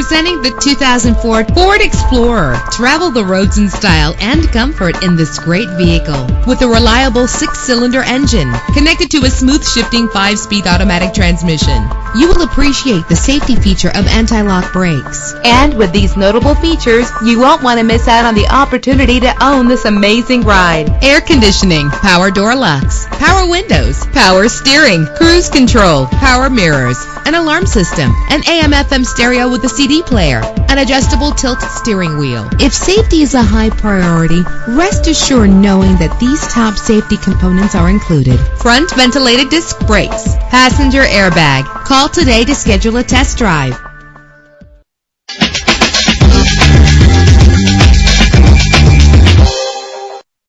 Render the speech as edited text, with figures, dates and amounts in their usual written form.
Presenting the 2004 Ford Explorer. Travel the roads in style and comfort in this great vehicle. With a reliable 6-cylinder engine connected to a smooth shifting 5-speed automatic transmission. You will appreciate the safety feature of anti-lock brakes. And with these notable features, you won't want to miss out on the opportunity to own this amazing ride. Air conditioning, power door locks, power windows, power steering, cruise control, power mirrors, an alarm system, an AM/FM stereo with a CD player, an adjustable tilt steering wheel. If safety is a high priority, rest assured knowing that these top safety components are included. Front ventilated disc brakes, passenger airbag. Call today to schedule a test drive.